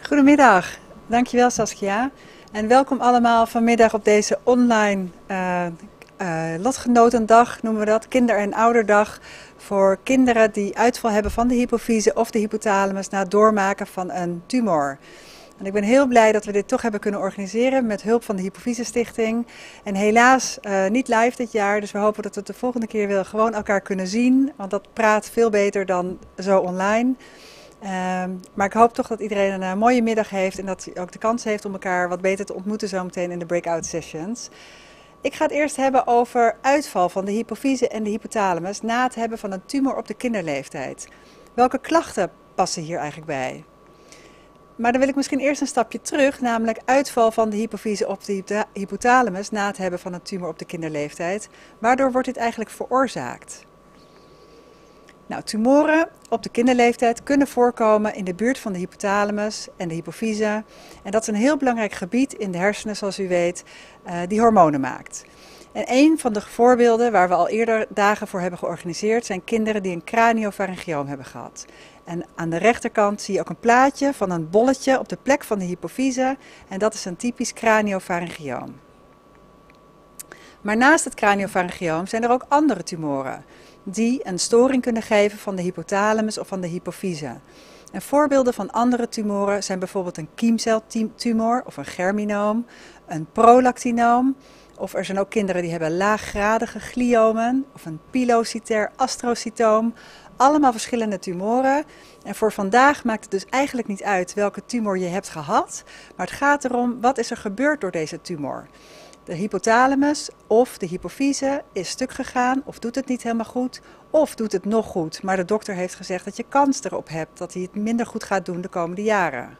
Goedemiddag, dankjewel Saskia. En welkom allemaal vanmiddag op deze online lotgenotendag, noemen we dat, kinder- en ouderdag. Voor kinderen die uitval hebben van de hypofyse of de hypothalamus na het doormaken van een tumor. En ik ben heel blij dat we dit toch hebben kunnen organiseren met hulp van de Hypofyse Stichting. En helaas niet live dit jaar, dus we hopen dat we het de volgende keer weer gewoon elkaar kunnen zien. Want dat praat veel beter dan zo online. Maar ik hoop toch dat iedereen een mooie middag heeft en dat hij ook de kans heeft om elkaar wat beter te ontmoeten zometeen in de breakout sessions. Ik ga het eerst hebben over uitval van de hypofyse en de hypothalamus na het hebben van een tumor op de kinderleeftijd. Welke klachten passen hier eigenlijk bij? Maar dan wil ik misschien eerst een stapje terug, namelijk uitval van de hypofyse op de hypothalamus na het hebben van een tumor op de kinderleeftijd. Waardoor wordt dit eigenlijk veroorzaakt? Nou, tumoren op de kinderleeftijd kunnen voorkomen in de buurt van de hypothalamus en de hypofyse. En dat is een heel belangrijk gebied in de hersenen, zoals u weet, die hormonen maakt. En een van de voorbeelden waar we al eerder dagen voor hebben georganiseerd zijn kinderen die een craniopharyngioom hebben gehad. En aan de rechterkant zie je ook een plaatje van een bolletje op de plek van de hypofyse. En dat is een typisch craniopharyngioom. Maar naast het craniopharyngioom zijn er ook andere tumoren die een storing kunnen geven van de hypothalamus of van de hypofyse. En voorbeelden van andere tumoren zijn bijvoorbeeld een kiemceltumor of een germinoom, een prolactinoom. Of er zijn ook kinderen die hebben laaggradige gliomen of een pilocytair astrocytoom. Allemaal verschillende tumoren. En voor vandaag maakt het dus eigenlijk niet uit welke tumor je hebt gehad. Maar het gaat erom, wat is er gebeurd door deze tumor? De hypothalamus of de hypofyse is stuk gegaan of doet het niet helemaal goed. Of doet het nog goed, maar de dokter heeft gezegd dat je kans erop hebt dat hij het minder goed gaat doen de komende jaren.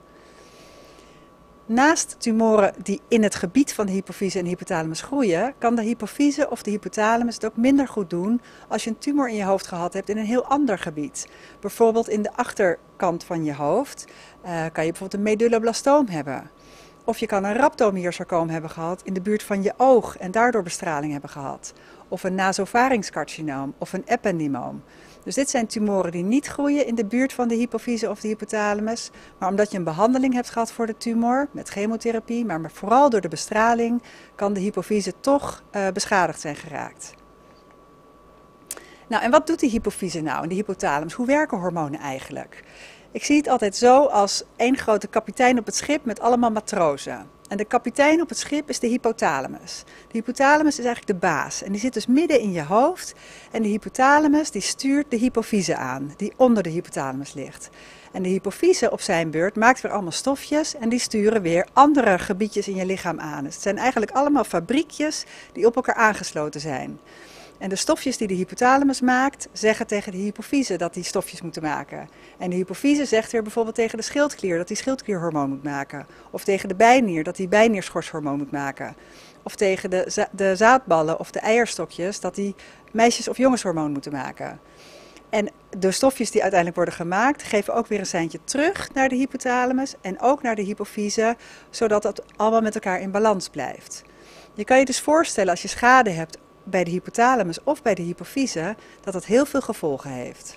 Naast tumoren die in het gebied van de hypofyse en de hypothalamus groeien, kan de hypofyse of de hypothalamus het ook minder goed doen als je een tumor in je hoofd gehad hebt in een heel ander gebied. Bijvoorbeeld in de achterkant van je hoofd kan je bijvoorbeeld een medulloblastoom hebben. Of je kan een rhabdomyosarcoom hebben gehad in de buurt van je oog en daardoor bestraling hebben gehad. Of een nasopharynxcarcinoom of een ependymoom. Dus dit zijn tumoren die niet groeien in de buurt van de hypofyse of de hypothalamus. Maar omdat je een behandeling hebt gehad voor de tumor, met chemotherapie, maar vooral door de bestraling, kan de hypofyse toch beschadigd zijn geraakt. Nou, en wat doet die hypofyse nou en de hypothalamus? Hoe werken hormonen eigenlijk? Ik zie het altijd zo als één grote kapitein op het schip met allemaal matrozen. En de kapitein op het schip is de hypothalamus. De hypothalamus is eigenlijk de baas en die zit dus midden in je hoofd. En de hypothalamus die stuurt de hypofyse aan, die onder de hypothalamus ligt. En de hypofyse op zijn beurt maakt weer allemaal stofjes en die sturen weer andere gebiedjes in je lichaam aan. Dus het zijn eigenlijk allemaal fabriekjes die op elkaar aangesloten zijn. En de stofjes die de hypothalamus maakt, zeggen tegen de hypofyse dat die stofjes moeten maken. En de hypofyse zegt weer bijvoorbeeld tegen de schildklier dat die schildklierhormoon moet maken. Of tegen de bijnier dat die bijnierschorshormoon moet maken. Of tegen de zaadballen of de eierstokjes dat die meisjes- of jongenshormoon moeten maken. En de stofjes die uiteindelijk worden gemaakt, geven ook weer een seintje terug naar de hypothalamus en ook naar de hypofyse, zodat dat allemaal met elkaar in balans blijft. Je kan je dus voorstellen als je schade hebt bij de hypothalamus of bij de hypofyse, dat dat heel veel gevolgen heeft.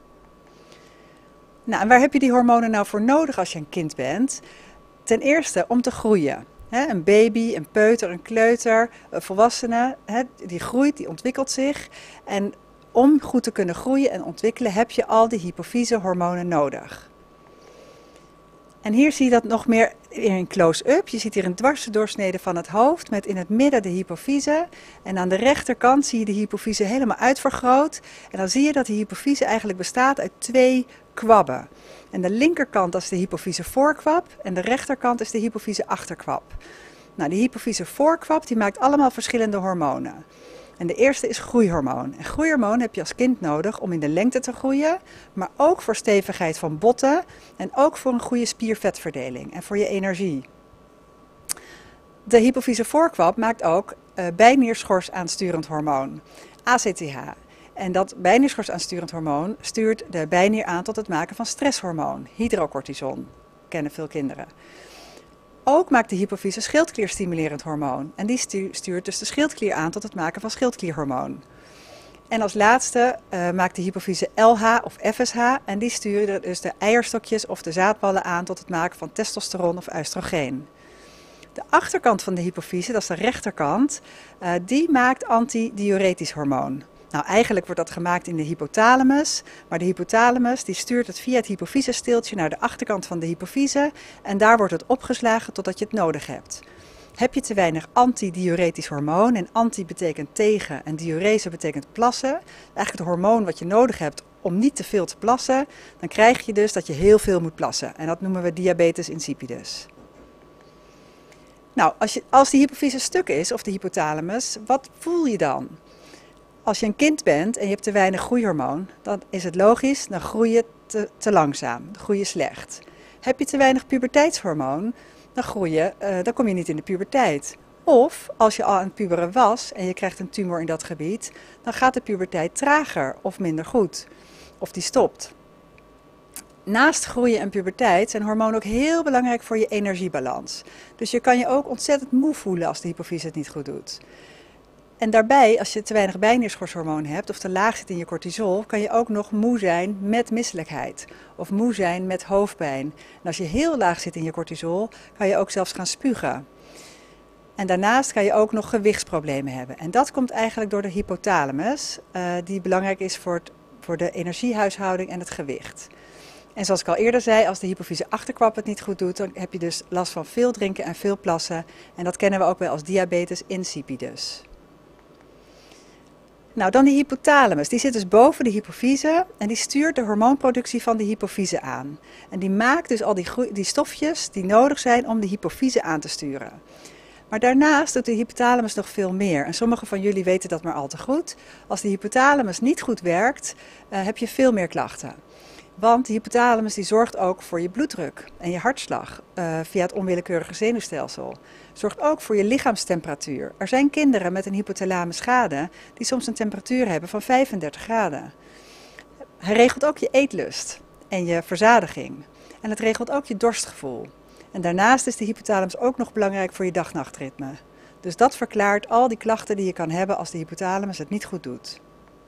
Nou, en waar heb je die hormonen nou voor nodig als je een kind bent? Ten eerste om te groeien. Een baby, een peuter, een kleuter, een volwassene, die groeit, die ontwikkelt zich. En om goed te kunnen groeien en ontwikkelen heb je al die hypofyse hormonen nodig. En hier zie je dat nog meer in close-up. Je ziet hier een dwarsdoorsnede van het hoofd met in het midden de hypofyse. En aan de rechterkant zie je de hypofyse helemaal uitvergroot. En dan zie je dat de hypofyse eigenlijk bestaat uit twee kwabben. En de linkerkant is de hypofyse voorkwab en de rechterkant is de hypofyse achterkwab. Nou, de hypofyse voorkwab die maakt allemaal verschillende hormonen. En de eerste is groeihormoon. En groeihormoon heb je als kind nodig om in de lengte te groeien, maar ook voor stevigheid van botten en ook voor een goede spiervetverdeling en voor je energie. De hypofyse voorkwab maakt ook bijnierschorsaansturend hormoon, ACTH. En dat bijnierschorsaansturend hormoon stuurt de bijnier aan tot het maken van stresshormoon, hydrocortison. Kennen veel kinderen. Ook maakt de hypofyse schildklierstimulerend hormoon. En die stuurt dus de schildklier aan tot het maken van schildklierhormoon. En als laatste maakt de hypofyse LH of FSH en die sturen dus de eierstokjes of de zaadballen aan tot het maken van testosteron of oestrogeen. De achterkant van de hypofyse, dat is de rechterkant, die maakt antidiuretisch hormoon. Nou, eigenlijk wordt dat gemaakt in de hypothalamus, maar de hypothalamus die stuurt het via het hypofysesteeltje naar de achterkant van de hypofyse en daar wordt het opgeslagen totdat je het nodig hebt. Heb je te weinig antidiuretisch hormoon, en anti betekent tegen en diurese betekent plassen, eigenlijk het hormoon wat je nodig hebt om niet te veel te plassen, dan krijg je dus dat je heel veel moet plassen en dat noemen we diabetes insipidus. Nou, als die hypofyse stuk is, of de hypothalamus, wat voel je dan? Als je een kind bent en je hebt te weinig groeihormoon, dan is het logisch, dan groei je te langzaam, dan groei je slecht. Heb je te weinig puberteitshormoon, dan kom je niet in de puberteit. Of als je al aan het puberen was en je krijgt een tumor in dat gebied, dan gaat de puberteit trager of minder goed. Of die stopt. Naast groeien en puberteit zijn hormonen ook heel belangrijk voor je energiebalans. Dus je kan je ook ontzettend moe voelen als de hypofyse het niet goed doet. En daarbij, als je te weinig bijnierschorshormoon hebt of te laag zit in je cortisol, kan je ook nog moe zijn met misselijkheid of moe zijn met hoofdpijn. En als je heel laag zit in je cortisol, kan je ook zelfs gaan spugen. En daarnaast kan je ook nog gewichtsproblemen hebben. En dat komt eigenlijk door de hypothalamus, die belangrijk is voor de energiehuishouding en het gewicht. En zoals ik al eerder zei, als de hypofyse achterkwap het niet goed doet, dan heb je dus last van veel drinken en veel plassen. En dat kennen we ook wel als diabetes insipidus. Nou, dan die hypothalamus. Die zit dus boven de hypofyse en die stuurt de hormoonproductie van de hypofyse aan. En die maakt dus al die stofjes die nodig zijn om de hypofyse aan te sturen. Maar daarnaast doet de hypothalamus nog veel meer. En sommigen van jullie weten dat maar al te goed. Als de hypothalamus niet goed werkt, heb je veel meer klachten. Want de hypothalamus die zorgt ook voor je bloeddruk en je hartslag via het onwillekeurige zenuwstelsel. Zorgt ook voor je lichaamstemperatuur. Er zijn kinderen met een hypothalame schade die soms een temperatuur hebben van 35 graden. Hij regelt ook je eetlust en je verzadiging. En het regelt ook je dorstgevoel. En daarnaast is de hypothalamus ook nog belangrijk voor je dag-nachtritme. Dus dat verklaart al die klachten die je kan hebben als de hypothalamus het niet goed doet.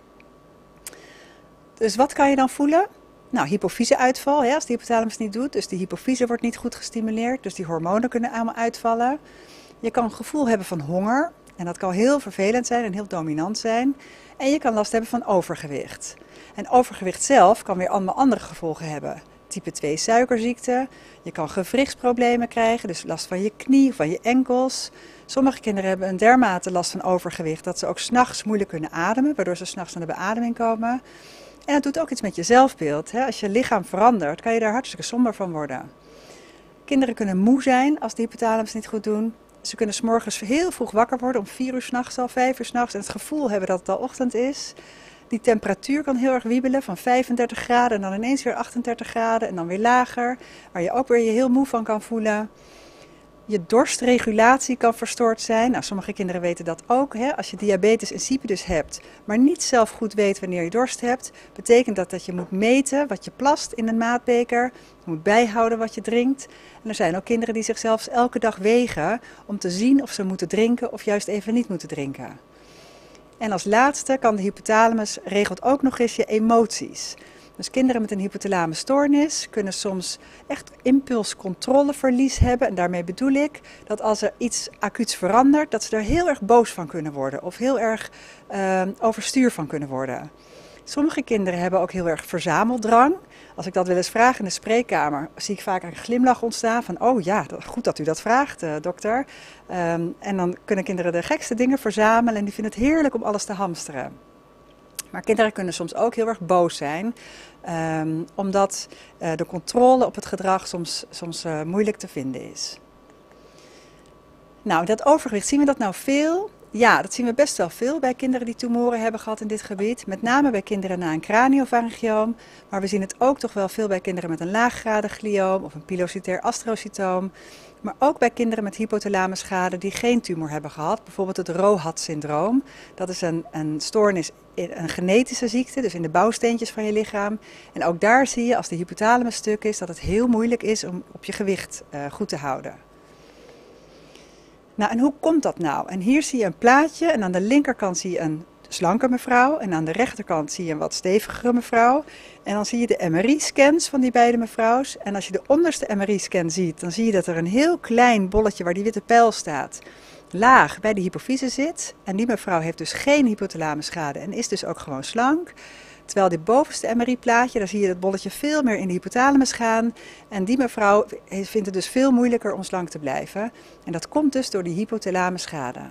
Dus wat kan je dan voelen? Nou, hypofyseuitval, als de hypothalamus niet doet. Dus de hypofyse wordt niet goed gestimuleerd. Dus die hormonen kunnen allemaal uitvallen. Je kan een gevoel hebben van honger. En dat kan heel vervelend zijn en heel dominant zijn. En je kan last hebben van overgewicht. En overgewicht zelf kan weer allemaal andere gevolgen hebben. Type 2 suikerziekte. Je kan gewrichtsproblemen krijgen, dus last van je knie of van je enkels. Sommige kinderen hebben een dermate last van overgewicht dat ze ook 's nachts moeilijk kunnen ademen, waardoor ze 's nachts aan de beademing komen. En dat doet ook iets met je zelfbeeld. Als je lichaam verandert, kan je daar hartstikke somber van worden. Kinderen kunnen moe zijn als de hypothalamus niet goed doen. Ze kunnen 's morgens heel vroeg wakker worden, om 4 uur 's nachts al, 5 uur 's nachts. En het gevoel hebben dat het al ochtend is. Die temperatuur kan heel erg wiebelen, van 35 graden en dan ineens weer 38 graden en dan weer lager. Waar je ook weer je heel moe van kan voelen. Je dorstregulatie kan verstoord zijn. Nou, sommige kinderen weten dat ook. Als je diabetes insipidus hebt, maar niet zelf goed weet wanneer je dorst hebt, betekent dat je moet meten wat je plast in een maatbeker. Je moet bijhouden wat je drinkt. En er zijn ook kinderen die zichzelf elke dag wegen om te zien of ze moeten drinken of juist even niet moeten drinken. En als laatste kan de hypothalamus regelt ook nog eens je emoties. Dus kinderen met een hypothalamusstoornis kunnen soms echt impulscontroleverlies hebben. En daarmee bedoel ik dat als er iets acuuts verandert, dat ze er heel erg boos van kunnen worden of heel erg overstuur van kunnen worden. Sommige kinderen hebben ook heel erg verzameldrang. Als ik dat wel eens vraag in de spreekkamer, zie ik vaak een glimlach ontstaan van, oh ja, goed dat u dat vraagt, dokter. En dan kunnen kinderen de gekste dingen verzamelen en die vinden het heerlijk om alles te hamsteren. Maar kinderen kunnen soms ook heel erg boos zijn, omdat de controle op het gedrag soms moeilijk te vinden is. Nou, dat overgewicht, zien we dat nou veel? Ja, dat zien we best wel veel bij kinderen die tumoren hebben gehad in dit gebied. Met name bij kinderen na een craniopharyngioom. Maar we zien het ook toch wel veel bij kinderen met een laaggradig glioom of een pilocytair astrocytoom. Maar ook bij kinderen met hypothalamusschade die geen tumor hebben gehad. Bijvoorbeeld het ROHAD-syndroom. Dat is een stoornis, een genetische ziekte, dus in de bouwsteentjes van je lichaam. En ook daar zie je, als de hypothalamus stuk is, dat het heel moeilijk is om op je gewicht goed te houden. Nou, en hoe komt dat nou? En hier zie je een plaatje en aan de linkerkant zie je een slanke mevrouw en aan de rechterkant zie je een wat stevigere mevrouw. En dan zie je de MRI-scans van die beide mevrouws. En als je de onderste MRI-scan ziet, dan zie je dat er een heel klein bolletje waar die witte pijl staat, laag bij de hypofyse zit. En die mevrouw heeft dus geen hypothalamusschade en is dus ook gewoon slank. Terwijl dit bovenste MRI-plaatje, daar zie je dat bolletje veel meer in de hypothalamus gaan. En die mevrouw vindt het dus veel moeilijker om slank te blijven. En dat komt dus door die hypothalamusschade.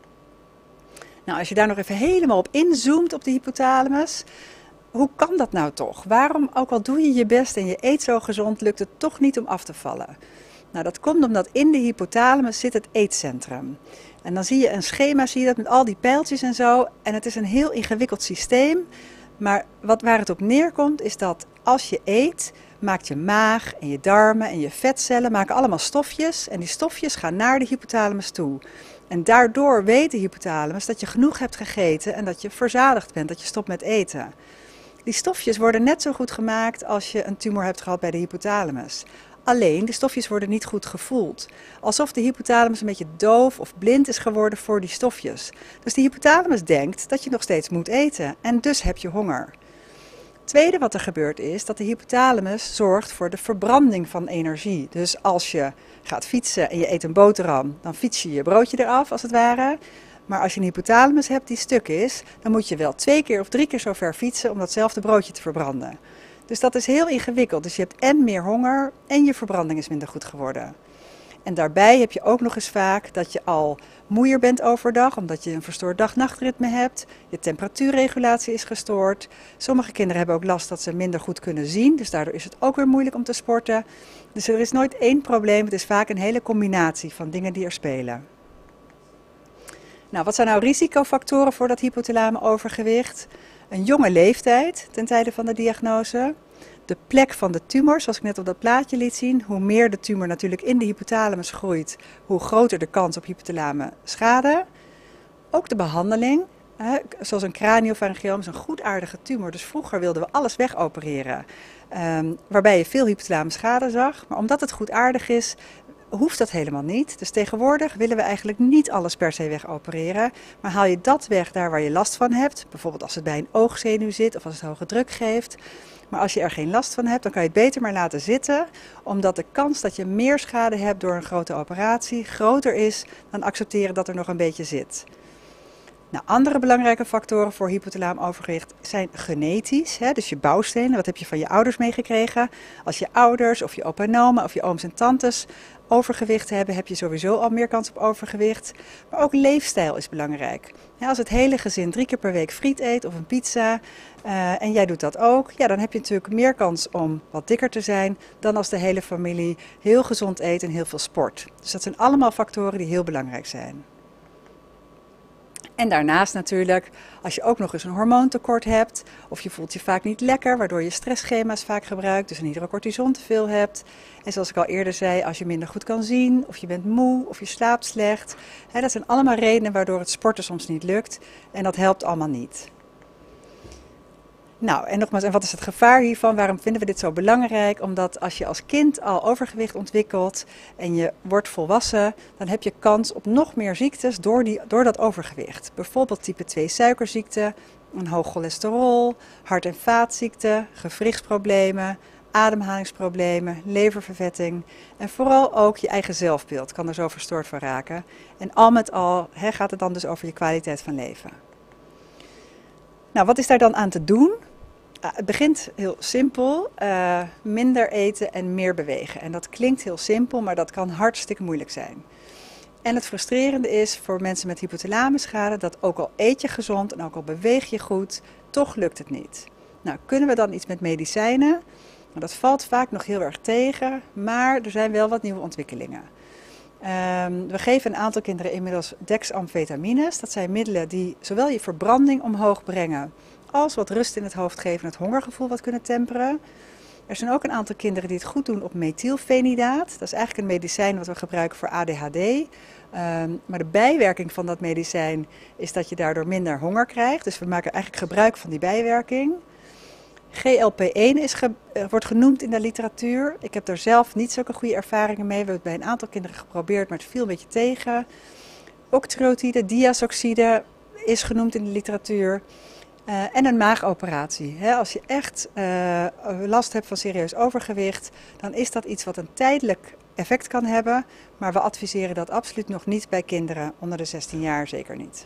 Nou, als je daar nog even helemaal op inzoomt op de hypothalamus, hoe kan dat nou toch? Waarom, ook al doe je je best en je eet zo gezond, lukt het toch niet om af te vallen? Nou, dat komt omdat in de hypothalamus zit het eetcentrum. En dan zie je een schema, zie je dat met al die pijltjes en zo. En het is een heel ingewikkeld systeem. Maar waar het op neerkomt is dat als je eet, maakt je maag en je darmen en je vetcellen maken allemaal stofjes. En die stofjes gaan naar de hypothalamus toe. En daardoor weet de hypothalamus dat je genoeg hebt gegeten en dat je verzadigd bent, dat je stopt met eten. Die stofjes worden net zo goed gemaakt als je een tumor hebt gehad bij de hypothalamus. Alleen, de stofjes worden niet goed gevoeld. Alsof de hypothalamus een beetje doof of blind is geworden voor die stofjes. Dus de hypothalamus denkt dat je nog steeds moet eten en dus heb je honger. Het tweede wat er gebeurt is dat de hypothalamus zorgt voor de verbranding van energie. Dus als je gaat fietsen en je eet een boterham, dan fiets je je broodje eraf als het ware. Maar als je een hypothalamus hebt die stuk is, dan moet je wel 2 keer of 3 keer zo ver fietsen om datzelfde broodje te verbranden. Dus dat is heel ingewikkeld. Dus je hebt en meer honger en je verbranding is minder goed geworden. En daarbij heb je ook nog eens vaak dat je al moeier bent overdag, omdat je een verstoord dag-nachtritme hebt. Je temperatuurregulatie is gestoord. Sommige kinderen hebben ook last dat ze minder goed kunnen zien, dus daardoor is het ook weer moeilijk om te sporten. Dus er is nooit één probleem, het is vaak een hele combinatie van dingen die er spelen. Nou, wat zijn nou risicofactoren voor dat hypothalame overgewicht? Een jonge leeftijd ten tijde van de diagnose. De plek van de tumor, zoals ik net op dat plaatje liet zien. Hoe meer de tumor natuurlijk in de hypothalamus groeit, hoe groter de kans op hypothalame schade. Ook de behandeling, zoals een craniopharyngioom is een goedaardige tumor. Dus vroeger wilden we alles wegopereren, waarbij je veel hypothalame schade zag. Maar omdat het goedaardig is, hoeft dat helemaal niet. Dus tegenwoordig willen we eigenlijk niet alles per se wegopereren. Maar haal je dat weg daar waar je last van hebt. Bijvoorbeeld als het bij een oogzenuw zit of als het hoge druk geeft. Maar als je er geen last van hebt, dan kan je het beter maar laten zitten. Omdat de kans dat je meer schade hebt door een grote operatie groter is dan accepteren dat er nog een beetje zit. Nou, andere belangrijke factoren voor hypothalaam overgewicht zijn genetisch. Dus je bouwstenen, wat heb je van je ouders meegekregen? Als je ouders of je opa en oma of je ooms en tantes overgewicht hebben, heb je sowieso al meer kans op overgewicht. Maar ook leefstijl is belangrijk. Als het hele gezin 3 keer per week friet eet of een pizza en jij doet dat ook, ja, dan heb je natuurlijk meer kans om wat dikker te zijn dan als de hele familie heel gezond eet en heel veel sport. Dus dat zijn allemaal factoren die heel belangrijk zijn. En daarnaast natuurlijk, als je ook nog eens een hormoontekort hebt, of je voelt je vaak niet lekker, waardoor je stressschema's vaak gebruikt, dus een hydrocortison te veel hebt. En zoals ik al eerder zei, als je minder goed kan zien, of je bent moe, of je slaapt slecht. Dat zijn allemaal redenen waardoor het sporten soms niet lukt en dat helpt allemaal niet. Nou, en nogmaals, en wat is het gevaar hiervan? Waarom vinden we dit zo belangrijk? Omdat als je als kind al overgewicht ontwikkelt en je wordt volwassen, dan heb je kans op nog meer ziektes door dat overgewicht. Bijvoorbeeld type 2 suikerziekte, een hoog cholesterol, hart- en vaatziekten, gewrichtsproblemen, ademhalingsproblemen, leververvetting en vooral ook je eigen zelfbeeld kan er zo verstoord van raken. En al met al gaat het dan dus over je kwaliteit van leven. Nou, wat is daar dan aan te doen? Het begint heel simpel, minder eten en meer bewegen. En dat klinkt heel simpel, maar dat kan hartstikke moeilijk zijn. En het frustrerende is voor mensen met hypothalamusschade dat ook al eet je gezond en ook al beweeg je goed, toch lukt het niet. Nou, kunnen we dan iets met medicijnen? Nou, dat valt vaak nog heel erg tegen, maar er zijn wel wat nieuwe ontwikkelingen. We geven een aantal kinderen inmiddels dexamfetamines. Dat zijn middelen die zowel je verbranding omhoog brengen als wat rust in het hoofd geven en het hongergevoel wat kunnen temperen. Er zijn ook een aantal kinderen die het goed doen op methylfenidaat. Dat is eigenlijk een medicijn wat we gebruiken voor ADHD. Maar de bijwerking van dat medicijn is dat je daardoor minder honger krijgt. Dus we maken eigenlijk gebruik van die bijwerking. GLP-1 wordt genoemd in de literatuur. Ik heb daar zelf niet zulke goede ervaringen mee. We hebben het bij een aantal kinderen geprobeerd, maar het viel een beetje tegen. Octreotide, diazoxide is genoemd in de literatuur. En een maagoperatie. Als je echt last hebt van serieus overgewicht, dan is dat iets wat een tijdelijk effect kan hebben. Maar we adviseren dat absoluut nog niet bij kinderen onder de 16 jaar, zeker niet.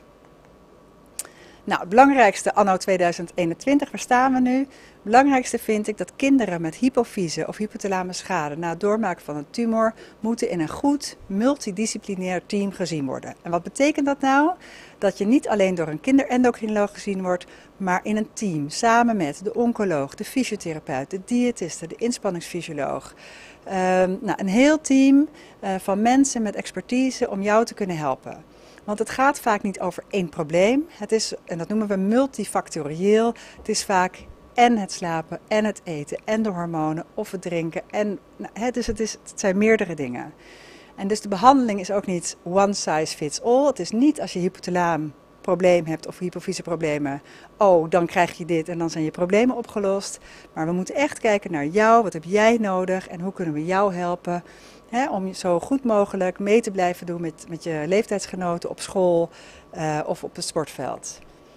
Nou, het belangrijkste anno 2021, waar staan we nu? Het belangrijkste vind ik dat kinderen met hypofyse of hypothalame schade na het doormaken van een tumor moeten in een goed multidisciplinair team gezien worden. En wat betekent dat nou? Dat je niet alleen door een kinderendocrinoloog gezien wordt, maar in een team samen met de oncoloog, de fysiotherapeut, de diëtiste, de inspanningsfysioloog. Een heel team van mensen met expertise om jou te kunnen helpen. Want het gaat vaak niet over één probleem. Het is, en dat noemen we multifactorieel. Het is vaak en het slapen en het eten en de hormonen of het drinken. Dus het zijn meerdere dingen. En dus de behandeling is ook niet one size fits all. Het is niet als je hypothalaam probleem hebt of hypofyse problemen. Oh, dan krijg je dit en dan zijn je problemen opgelost. Maar we moeten echt kijken naar jou. Wat heb jij nodig en hoe kunnen we jou helpen? Om zo goed mogelijk mee te blijven doen met je leeftijdsgenoten op school of op het sportveld.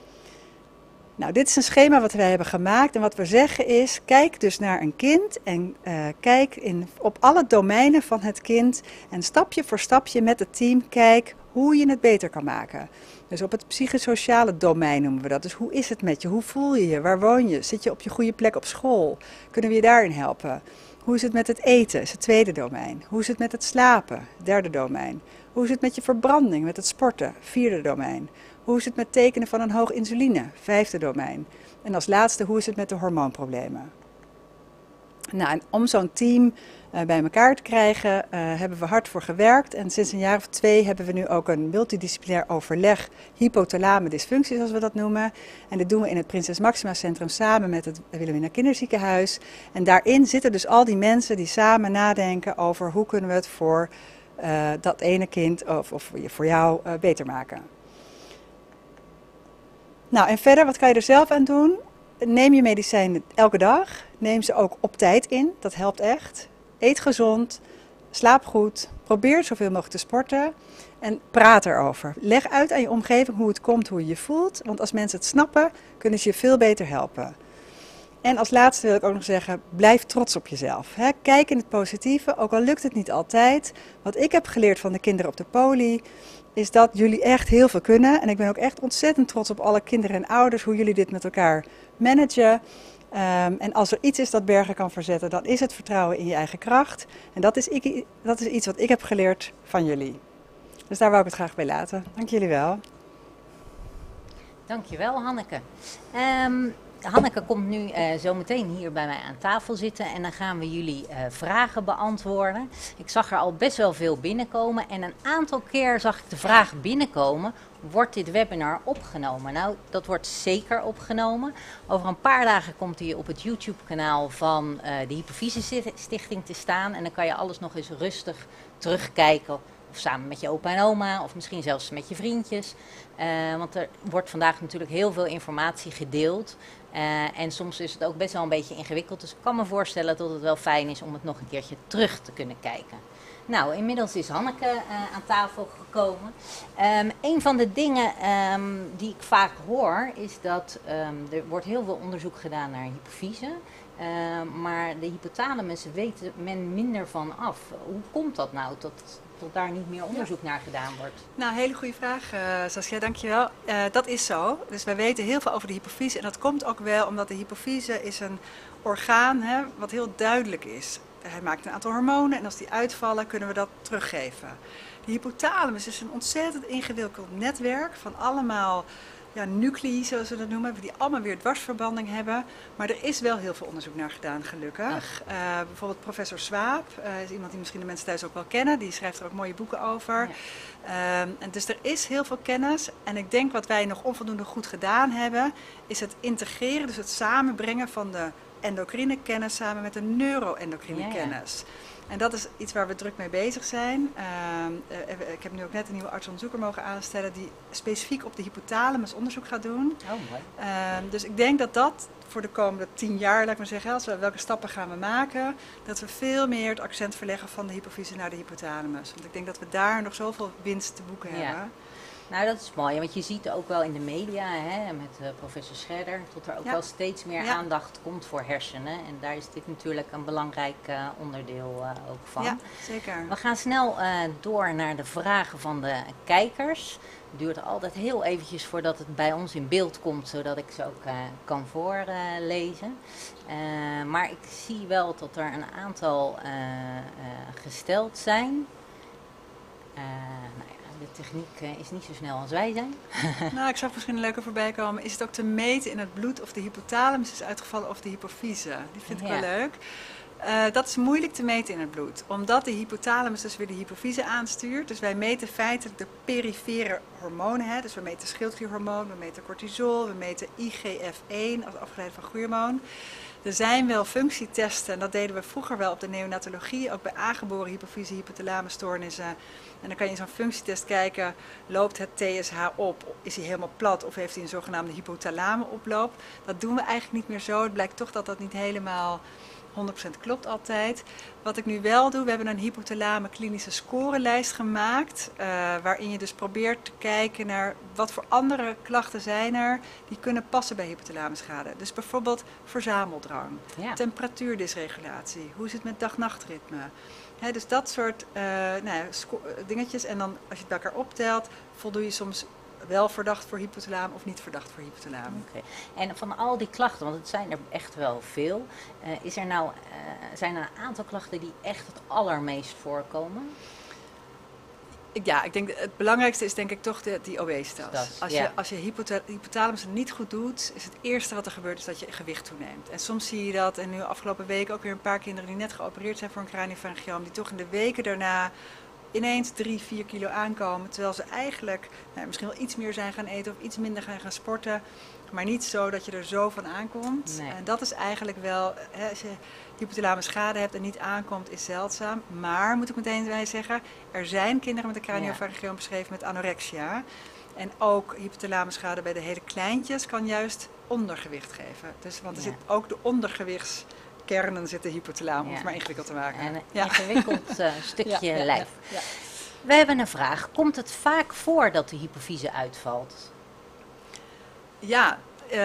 Nou, dit is een schema wat wij hebben gemaakt en wat we zeggen is, kijk dus naar een kind en kijk op alle domeinen van het kind en stapje voor stapje met het team kijk hoe je het beter kan maken. Dus op het psychosociale domein noemen we dat. Dus hoe is het met je? Hoe voel je je? Waar woon je? Zit je op je goede plek op school? Kunnen we je daarin helpen? Hoe is het met het eten? Is het tweede domein. Hoe is het met het slapen? Derde domein. Hoe is het met je verbranding, met het sporten? Vierde domein. Hoe is het met tekenen van een hoog insuline? Vijfde domein. En als laatste, hoe is het met de hormoonproblemen? Nou, en om zo'n team bij elkaar te krijgen, hebben we hard voor gewerkt. En sinds een jaar of 2 hebben we nu ook een multidisciplinair overleg hypothalame dysfunctie, zoals we dat noemen. En dit doen we in het Prinses Maxima Centrum samen met het Wilhelmina Kinderziekenhuis. En daarin zitten dus al die mensen die samen nadenken over hoe kunnen we het voor dat ene kind of voor jou beter maken. Nou, en verder, wat kan je er zelf aan doen? Neem je medicijnen elke dag. Neem ze ook op tijd in. Dat helpt echt. Eet gezond. Slaap goed. Probeer zoveel mogelijk te sporten. En praat erover. Leg uit aan je omgeving hoe het komt, hoe je je voelt. Want als mensen het snappen, kunnen ze je veel beter helpen. En als laatste wil ik ook nog zeggen, blijf trots op jezelf. Kijk in het positieve, ook al lukt het niet altijd. Wat ik heb geleerd van de kinderen op de poli, is dat jullie echt heel veel kunnen. En ik ben ook echt ontzettend trots op alle kinderen en ouders, hoe jullie dit met elkaar managen. En als er iets is dat bergen kan verzetten, dan is het vertrouwen in je eigen kracht. En dat is iets wat ik heb geleerd van jullie. Dus daar wou ik het graag bij laten. Dank jullie wel. Dankjewel, Hanneke. Hanneke komt nu zo meteen hier bij mij aan tafel zitten en dan gaan we jullie vragen beantwoorden. Ik zag er al best wel veel binnenkomen en een aantal keer zag ik de vraag binnenkomen, wordt dit webinar opgenomen? Nou, dat wordt zeker opgenomen. Over een paar dagen komt hij op het YouTube-kanaal van de Hypofyse Stichting te staan en dan kan je alles nog eens rustig terugkijken. Of samen met je opa en oma, of misschien zelfs met je vriendjes. Want er wordt vandaag natuurlijk heel veel informatie gedeeld. En soms is het ook best wel een beetje ingewikkeld. Dus ik kan me voorstellen dat het wel fijn is om het nog een keertje terug te kunnen kijken. Nou, inmiddels is Hanneke aan tafel gekomen. Een van de dingen die ik vaak hoor is dat er wordt heel veel onderzoek gedaan naar hypofyse. Maar de hypothalamus weet men minder van af. Hoe komt dat nou tot daar niet meer onderzoek naar gedaan wordt? Nou, hele goede vraag, Saskia, dankjewel. Dat is zo. Dus wij weten heel veel over de hypofyse. En dat komt ook wel omdat de hypofyse is een orgaan wat heel duidelijk is. Hij maakt een aantal hormonen en als die uitvallen kunnen we dat teruggeven. De hypothalamus is een ontzettend ingewikkeld netwerk van allemaal nuclei, zoals we dat noemen, die allemaal weer dwarsverbanding hebben. Maar er is wel heel veel onderzoek naar gedaan, gelukkig. Bijvoorbeeld professor Swaap, is iemand die misschien de mensen thuis ook wel kennen. Die schrijft er ook mooie boeken over. Ja. En dus er is heel veel kennis. En ik denk wat wij nog onvoldoende goed gedaan hebben, is het integreren, dus het samenbrengen van de endocrine kennis samen met de neuro-endocrine kennis. En dat is iets waar we druk mee bezig zijn. Ik heb nu ook net een nieuwe arts-onderzoeker mogen aanstellen die specifiek op de hypothalamus onderzoek gaat doen. Oh, mooi. Dus ik denk dat dat voor de komende 10 jaar, laat ik maar zeggen, welke stappen gaan we maken, dat we veel meer het accent verleggen van de hypofyse naar de hypothalamus. Want ik denk dat we daar nog zoveel winst te boeken hebben. Nou, dat is mooi, want je ziet ook wel in de media, hè, met professor Scherder, dat er ook wel steeds meer aandacht komt voor hersenen. En daar is dit natuurlijk een belangrijk onderdeel ook van. Ja, zeker. We gaan snel door naar de vragen van de kijkers. Het duurt altijd heel eventjes voordat het bij ons in beeld komt, zodat ik ze ook kan voorlezen. Maar ik zie wel dat er een aantal gesteld zijn. Nou ja, de techniek is niet zo snel als wij zijn. Nou, ik zag misschien een leuke voorbij komen. Is het ook te meten in het bloed of de hypothalamus is uitgevallen of de hypofyse? Die vind ik wel leuk. Dat is moeilijk te meten in het bloed, omdat de hypothalamus dus weer de hypofyse aanstuurt. Dus wij meten feitelijk de perifere hormonen. Hè? Dus we meten schildklierhormoon, we meten cortisol, we meten IGF-1 als afgeleid van groeihormoon. Er zijn wel functietesten, en dat deden we vroeger wel op de neonatologie, ook bij aangeboren hypofyse hypothalamusstoornissen. En dan kan je in zo'n functietest kijken, loopt het TSH op, is hij helemaal plat of heeft hij een zogenaamde hypothalame-oploop. Dat doen we eigenlijk niet meer zo. Het blijkt toch dat dat niet helemaal 100% klopt altijd. Wat ik nu wel doe, we hebben een hypothalame klinische scorelijst gemaakt. Waarin je dus probeert te kijken naar wat voor andere klachten zijn er die kunnen passen bij hypothalamusschade. Dus bijvoorbeeld verzameldrang, temperatuurdysregulatie, hoe zit het met dag-nachtritme. Dus dat soort dingetjes. En dan als je het bij elkaar optelt, voldoe je soms wel verdacht voor hypothalame of niet verdacht voor hypothalame. Okay. En van al die klachten, want het zijn er echt wel veel, zijn er een aantal klachten die echt het allermeest voorkomen? Ja, ik denk het belangrijkste is denk ik toch die obesitas. Als je hypothalamus het niet goed doet, is het eerste wat er gebeurt is dat je gewicht toeneemt. En soms zie je dat, en nu afgelopen weken ook weer een paar kinderen die net geopereerd zijn voor een craniopharyngioom, die toch in de weken daarna ineens 3-4 kilo aankomen, terwijl ze eigenlijk misschien wel iets meer zijn gaan eten of iets minder gaan sporten, maar niet zo dat je er zo van aankomt. Nee. En dat is eigenlijk wel, als je hypothalamusschade hebt en niet aankomt, is zeldzaam. Maar, moet ik meteen bij zeggen, er zijn kinderen met een craniopharyngioom beschreven met anorexia. En ook hypothalamusschade bij de hele kleintjes kan juist ondergewicht geven. Dus, want er zit ook de ondergewichtskernen zitten hypothalamus, om het maar ingewikkeld te maken. En een ingewikkeld stukje lijf. Ja. We hebben een vraag. Komt het vaak voor dat de hypofyse uitvalt? Ja,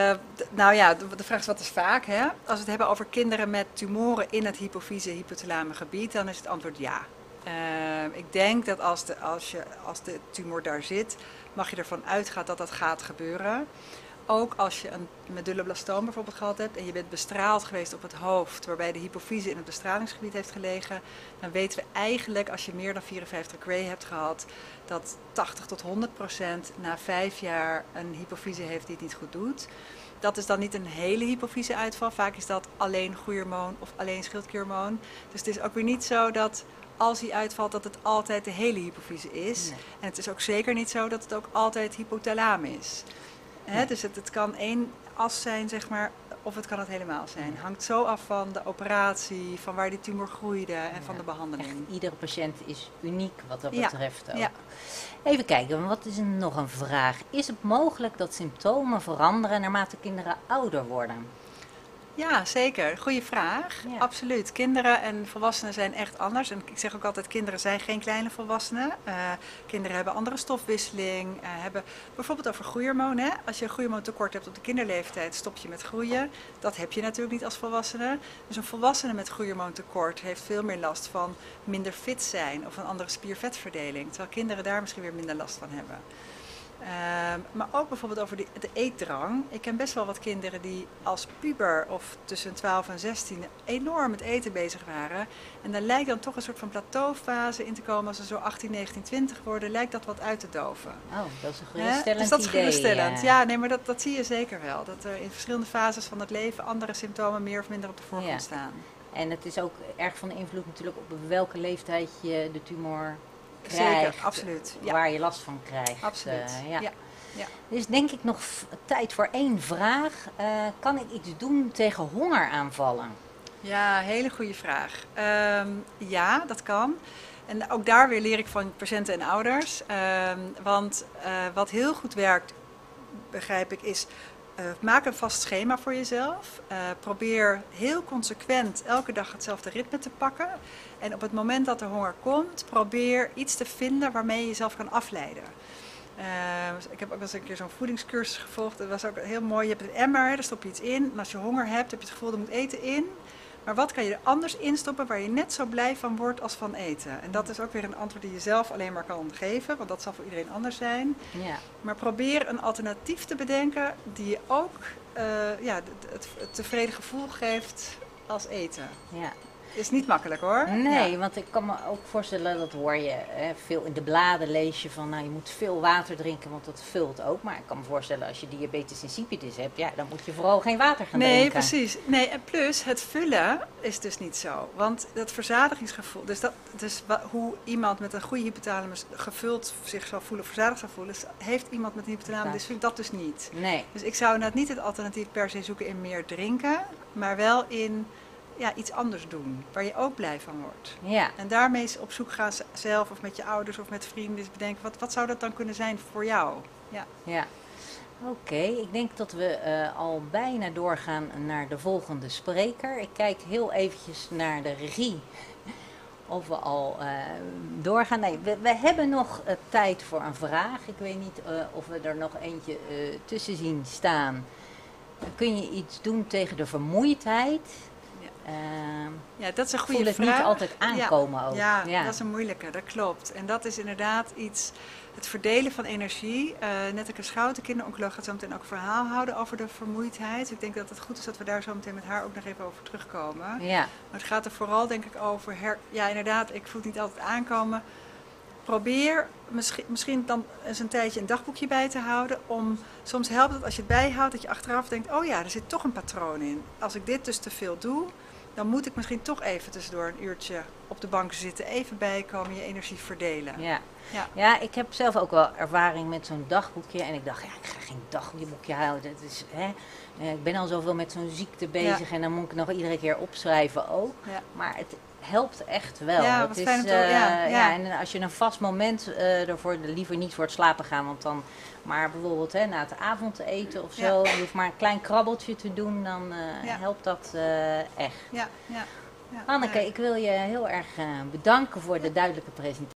de vraag is wat is vaak. Hè? Als we het hebben over kinderen met tumoren in het hypofyse-hypothalame gebied, dan is het antwoord ja. Ik denk dat als de tumor daar zit, mag je ervan uitgaan dat dat gaat gebeuren. Ook als je een medulloblastoom bijvoorbeeld gehad hebt en je bent bestraald geweest op het hoofd, waarbij de hypofyse in het bestralingsgebied heeft gelegen, dan weten we eigenlijk, als je meer dan 54 Gray hebt gehad, dat 80 tot 100% na 5 jaar een hypofyse heeft die het niet goed doet. Dat is dan niet een hele hypofyse-uitval. Vaak is dat alleen groeihormoon of alleen schildklierhormoon. Dus het is ook weer niet zo dat als hij uitvalt, dat het altijd de hele hypofyse is. Nee. En het is ook zeker niet zo dat het ook altijd hypothalame is. Nee. Dus het kan één as zijn, zeg maar, of het kan het helemaal zijn. Het hangt zo af van de operatie, van waar die tumor groeide en van de behandeling. Echt, iedere patiënt is uniek wat dat betreft ook. Ja. Even kijken, wat is nog een vraag? Is het mogelijk dat symptomen veranderen naarmate kinderen ouder worden? Ja, zeker. Goeie vraag. Ja. Absoluut. Kinderen en volwassenen zijn echt anders. En ik zeg ook altijd, kinderen zijn geen kleine volwassenen. Kinderen hebben andere stofwisseling. Hebben bijvoorbeeld over groeihormoon. Hè? Als je een groeihormoontekort hebt op de kinderleeftijd, stop je met groeien. Dat heb je natuurlijk niet als volwassene. Dus een volwassene met groeihormoontekort heeft veel meer last van minder fit zijn of een andere spiervetverdeling. Terwijl kinderen daar misschien weer minder last van hebben. Maar ook bijvoorbeeld over de eetdrang. Ik ken best wel wat kinderen die als puber of tussen 12 en 16 enorm met eten bezig waren. En daar lijkt dan toch een soort van plateaufase in te komen. Als ze zo 18, 19, 20 worden, lijkt dat wat uit te doven. Oh, dat is een geruststellend idee. Dus dat is geruststellend. Ja, nee, maar dat zie je zeker wel. Dat er in verschillende fases van het leven andere symptomen meer of minder op de voorgrond staan. En het is ook erg van invloed natuurlijk op welke leeftijd je de tumor krijgt, zeker, absoluut. Ja. Waar je last van krijgt. Absoluut, ja. Dus denk ik nog tijd voor één vraag. Kan ik iets doen tegen hongeraanvallen? Ja, hele goede vraag. Ja, dat kan. En ook daar weer leer ik van patiënten en ouders. Want wat heel goed werkt, begrijp ik, is maak een vast schema voor jezelf. Probeer heel consequent elke dag hetzelfde ritme te pakken. En op het moment dat er honger komt, probeer iets te vinden waarmee je jezelf kan afleiden. Ik heb ook wel eens een keer zo'n voedingscursus gevolgd. Dat was ook heel mooi. Je hebt een emmer, daar stop je iets in. En als je honger hebt, heb je het gevoel, er moet eten in. Maar wat kan je er anders in stoppen waar je net zo blij van wordt als van eten? En dat is ook weer een antwoord die je zelf alleen maar kan geven, want dat zal voor iedereen anders zijn. Ja. Maar probeer een alternatief te bedenken die je ook het tevreden gevoel geeft als eten. Ja. Is niet makkelijk hoor. Nee, Ja. want ik kan me ook voorstellen, dat hoor je veel in de bladen lees je van, nou je moet veel water drinken, want dat vult ook. Maar ik kan me voorstellen, als je diabetes insipidus hebt, ja, dan moet je vooral geen water gaan drinken. Nee, precies. Nee, en plus het vullen is dus niet zo. Want dat verzadigingsgevoel, dus hoe iemand met een goede hypothalamus gevuld zich zal voelen, verzadigd zal voelen, heeft iemand met een hypothalamus dat dus niet. Nee. Dus ik zou inderdaad niet het alternatief per se zoeken in meer drinken, maar wel in iets anders doen, waar je ook blij van wordt. Ja. En daarmee op zoek gaan zelf of met je ouders of met vrienden, dus bedenken, wat zou dat dan kunnen zijn voor jou? Ja. Ja. Oké, ik denk dat we al bijna doorgaan naar de volgende spreker. Ik kijk heel eventjes naar de regie of we al doorgaan. Nee, we hebben nog tijd voor een vraag. Ik weet niet of we er nog eentje tussen zien staan. Kun je iets doen tegen de vermoeidheid? Ja, dat is een goede voel het vraag. Niet altijd aankomen ook. Ja, dat is een moeilijke, dat klopt. En dat is inderdaad iets, het verdelen van energie. Netteke Schouten, kinderoncoloog, gaat zo meteen ook een verhaal houden over de vermoeidheid. Ik denk dat het goed is dat we daar zo meteen met haar ook nog even over terugkomen. Ja. Maar het gaat er vooral denk ik over, inderdaad, ik voel het niet altijd aankomen. Probeer misschien dan eens een tijdje een dagboekje bij te houden. Soms helpt het als je het bijhoudt dat je achteraf denkt, oh ja, er zit toch een patroon in. Als ik dit dus te veel doe, dan moet ik misschien toch even tussendoor een uurtje op de bank zitten, even bijkomen, je energie verdelen. Ja, ik heb zelf ook wel ervaring met zo'n dagboekje. En ik dacht, ik ga geen dagboekje houden. Dat is, ik ben al zoveel met zo'n ziekte bezig en dan moet ik nog iedere keer opschrijven ook. Ja. Maar het helpt echt wel. Ja, het is, fijn en als je een vast moment ervoor liever niet voor het slapen gaan, want dan, maar bijvoorbeeld na het avondeten of zo, je hoeft maar een klein krabbeltje te doen, dan helpt dat echt. Ja. Hanneke, ik wil je heel erg bedanken voor de duidelijke presentatie.